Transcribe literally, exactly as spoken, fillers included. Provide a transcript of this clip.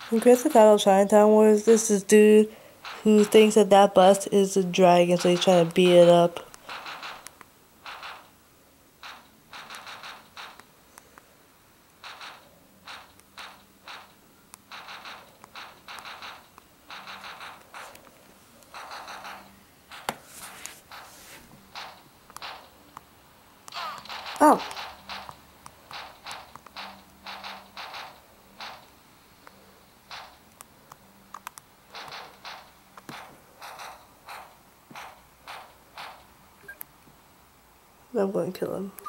In Grand Theft Auto Chinatown Wars, this is dude who thinks that that bus is a dragon, so he's trying to beat it up. Oh. I'm going to kill him.